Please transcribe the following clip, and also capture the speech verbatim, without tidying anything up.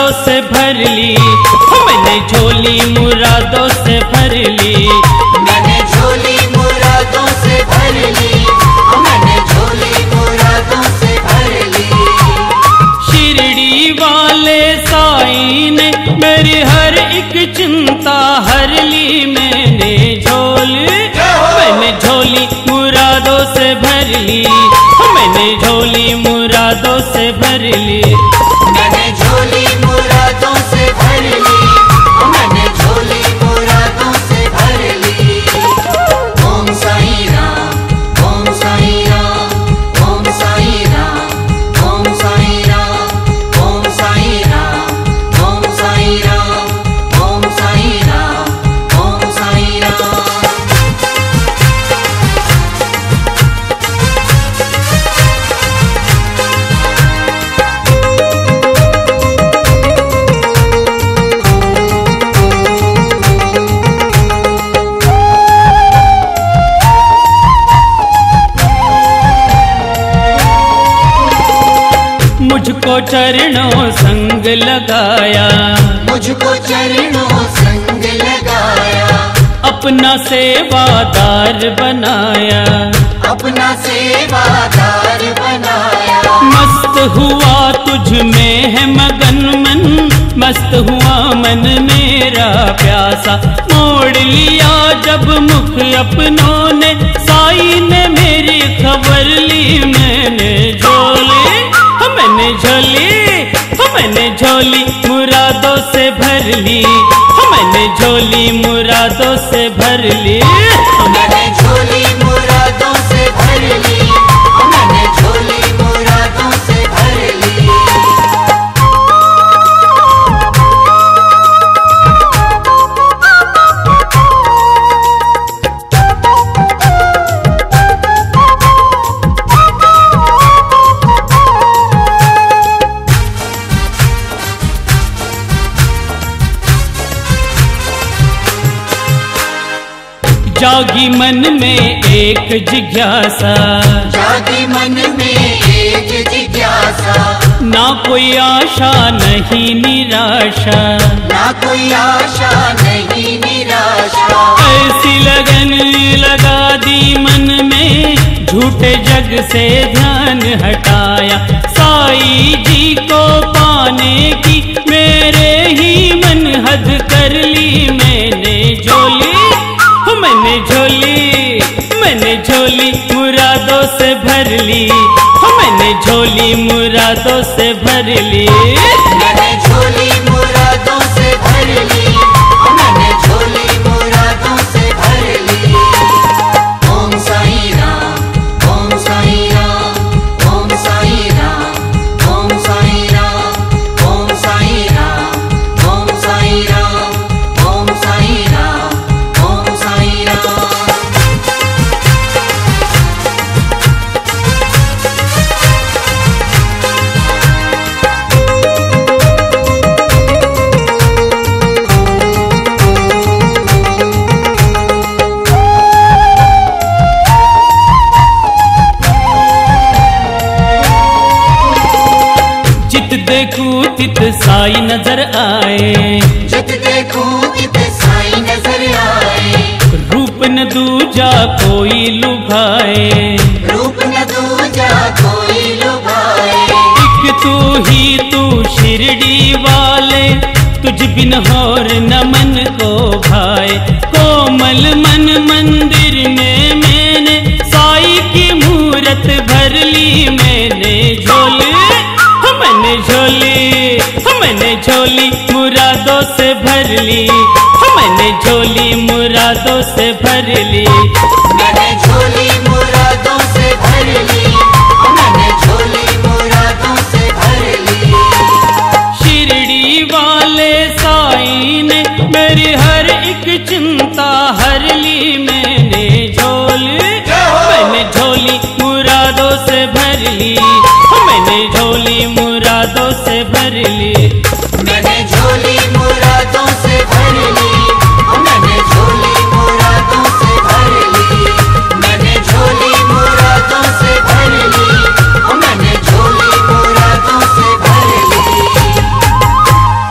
मुरादों से भर ली, मैंने झोली मुरादों से भर ली, मैंने झोली मुरादों से भर ली, मैंने झोली मुरादों से भर ली। शिरडी वाले साईं ने मेरी हर एक चिंता हर ली, मैंने झोली मैंने झोली मुरादों से भर ली, मैंने झोली मुरादों से भर ली, मैंने झोली मुरादों से भर ली, मैंने झोली मुरादों से भर ली। ओम साईं राम, ओम साईं राम, ओम साईं राम, ओम साईं राम, ओम साईं राम, ओम साईं राम, ओम साईं राम, ओम साईं राम। मुझको चरणों संग लगाया, मुझको चरणों संग लगाया, अपना सेवादार बनाया, अपना सेवादार बनाया। मस्त हुआ तुझ में है मगन मन, मस्त हुआ मन मेरा प्यासा, मोड़ लिया जब मुख अपनों ने, साई ने मेरी खबर ली, मैंने झोली मैंने झोली मैंने झोली मुरादों से भर ली, मैंने झोली मुरादों से भर ली, मैंने झोली मुरादों से भर ली, मैंने झोली मुरादों से भर ली। जागी मन में एक जिज्ञासा, जागी मन में एक जिज्ञासा, ना कोई आशा नहीं निराशा, ना कोई आशा नहीं निराशा। ऐसी लगन लगा दी मन में, झूठे जग से ध्यान हटाया, साई जी को पाने की मेरे ही मन हद कर ली, मैंने झोली मैंने झोली मैंने झोली मुरादों से भर ली, मैंने झोली मुरादों से भर ली, मैंने झोली मुरादों से भर ली, मैंने झोली मुरादों से भर ली। ओम साईं राम, ओम साईं राम, ओम साईं राम, ओम साईं राम, ओम साईं राम, ओम साईं राम, ओम साईं राम, ओम साईं राम। जित देखूं तित साई नजर आए, जित देखूं तित साईं नजर आए, रूप न दूजा कोई लुभाए, रूप न दूजा कोई लुभाए। एक तू ही तू शिरडी वाले, तुझ बिन और न मन को भाए, कोमल मन मंदिर में मैंने साई की मूरत भर ली, मैंने झोली मैंने झोली मैंने झोली मुरादों से भर ली, मैंने झोली मुरादों से भर ली, मैंने झोली मुरादों से भर ली, मैंने झोली मुरादों से भर ली। शिरडी वाले साईं ने मेरी हर एक चिंता हर ली, मैंने झोली मैंने झोली मुरादों से भर ली, मैंने झोली मुरादों से भर ली, मैंने झोली